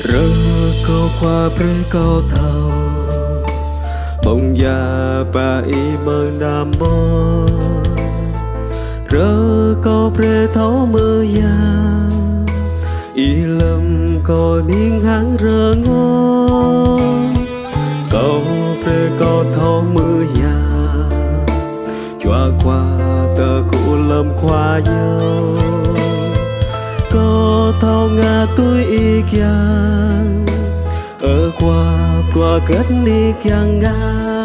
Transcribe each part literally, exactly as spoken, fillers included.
rơ câu qua pre câu thầu bông già bà y mơ nam mơ rơ câu pre thấu mơ già y lâm có niên háng rơ ngô câu pre câu thấu mơ già chua qua tờ cụ lâm khoa dâu có thâu ngà tôi y kiang ở qua qua kết đi kiang nga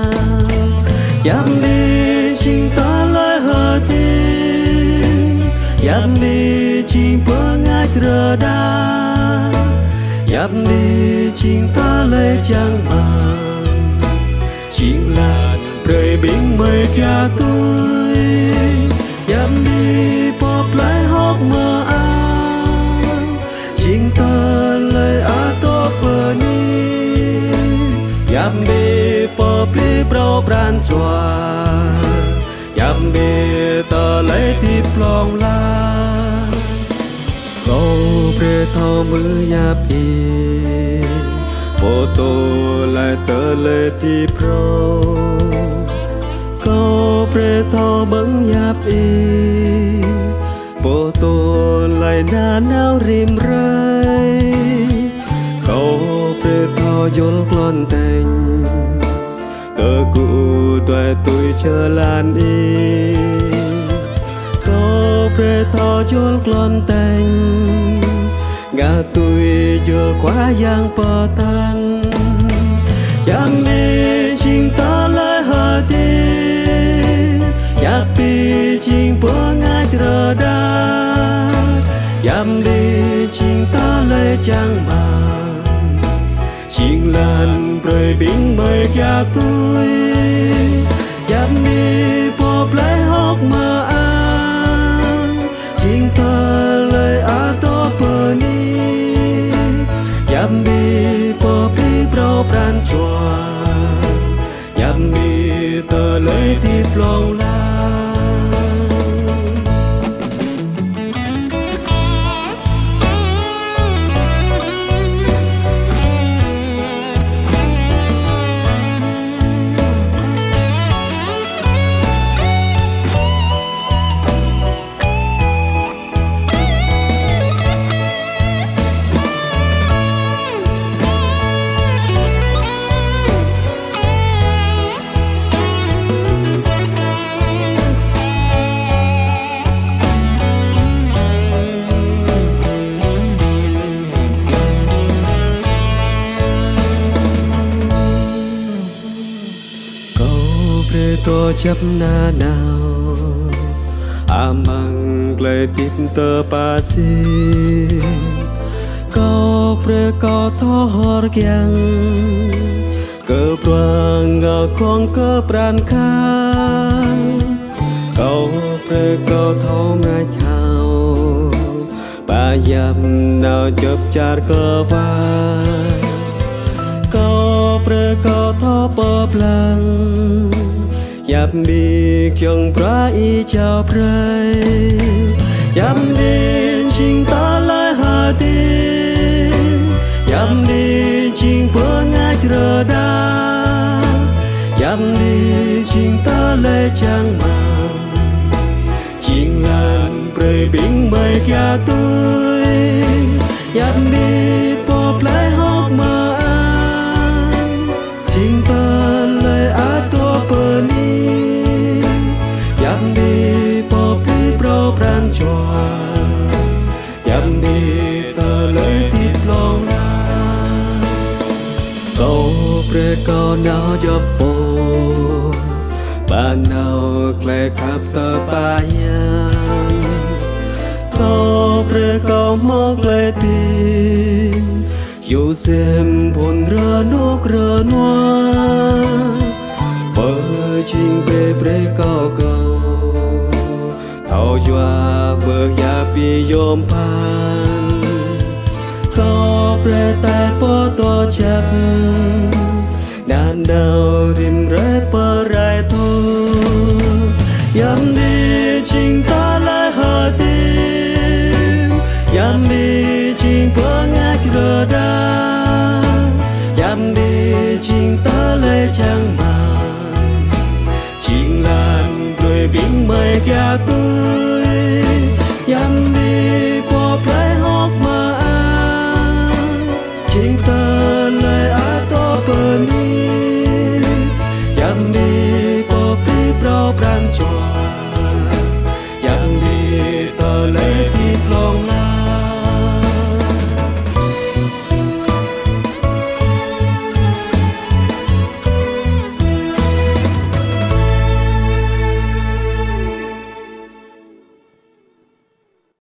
dám đi chinh ta lời hờ tin dám đi chinh bơ ngài trơ đa dám đi chinh ta lời chẳng bằng chính là đời biến mây kia tôi dám đi bóp lại hốc mơ an chính ta lời á tô bờ ni dám đi bóp đi bao pran chua dám đi ta lấy tiếp lòng la câu pre thao mưa nháp in ô tô lại tơ lệ tiếp pro câu pre thao bấn nháp in ô tô lại na nao rim rơi câu pre thao dồn lon tình tơ cụ tuổi tôi chờ lan đi câu pre thao dồn lon tình ngã tôi giờ quá giang bờ tan dám đi chinh ta lại hờ tin dám đi chinh bữa ngài chờ đa dám đi chinh ta lại chẳng bằng chinh lan rơi biến mây kia tôi dám đi bóp lấy hốc mơ an chinh ta lại á tô bờ ni dám đi bóp đi bao pran chua dám đi tờ lấy tiếp lòng la có chấp na nào amang lệ tiếp tơ pa si có pre có tho hor kiang cơ prang ngao con cơ pran khang có pre có tho ngai chào ba yam nào chớp char cơ vai có pre có tho bờ lang dám đi kyung pra y chào pray dám đi chinh ta lại hà tin dám đi chinh bữa ngài chờ đa dám đi chinh ta lại chẳng bằng chinh lan pray biến mây kia tôi dám đi bóp lại hốc mơ an chinh ta lại á tô bờ ni dám đi bóp đi bao pran chua dám đi tờ lấy tiếp lòng la câu pre câu nào dập bồ ban nào lệ khắp tờ ba yan câu pre câu mốc lệ tin dù xem buồn rơ nước rơ noa bờ chinh về pre câu câu thao doa bờ ya pi yom pan có pre tai po to chap đàn đầu rim rẽ bờ rai thu dám đi chinh ta lại hờ tin dám đi chinh bờ ngài chờ đa tư